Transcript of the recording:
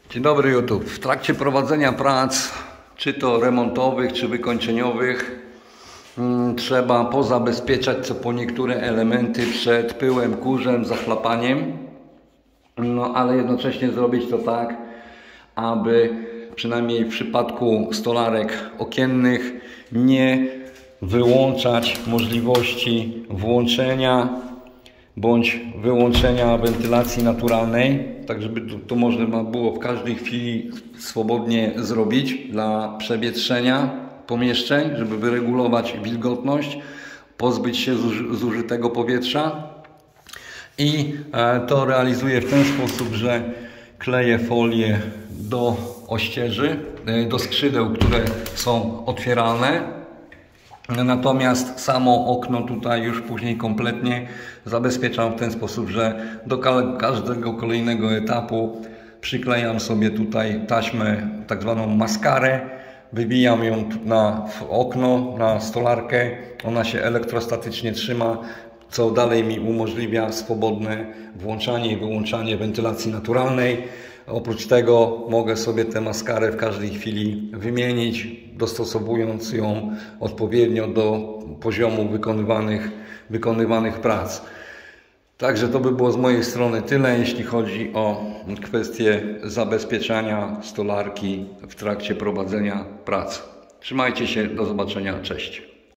Dzień dobry YouTube. W trakcie prowadzenia prac, czy to remontowych, czy wykończeniowych, trzeba pozabezpieczać co po niektóre elementy przed pyłem, kurzem, zachlapaniem. Ale jednocześnie zrobić to tak, aby przynajmniej w przypadku stolarek okiennych nie wyłączać możliwości włączenia bądź wyłączenia wentylacji naturalnej, tak żeby to można było w każdej chwili swobodnie zrobić dla przewietrzenia pomieszczeń, żeby wyregulować wilgotność, pozbyć się zużytego powietrza. I to realizuję w ten sposób, że kleję folię do ościeży, do skrzydeł, które są otwieralne. Natomiast samo okno tutaj już później kompletnie zabezpieczam w ten sposób, że do każdego kolejnego etapu przyklejam sobie tutaj taśmę, tak zwaną maskarę, wybijam ją na okno, na stolarkę, ona się elektrostatycznie trzyma, co dalej mi umożliwia swobodne włączanie i wyłączanie wentylacji naturalnej. Oprócz tego mogę sobie tę maskarę w każdej chwili wymienić, dostosowując ją odpowiednio do poziomu wykonywanych prac. Także to by było z mojej strony tyle, jeśli chodzi o kwestię zabezpieczania stolarki w trakcie prowadzenia prac. Trzymajcie się, do zobaczenia, cześć.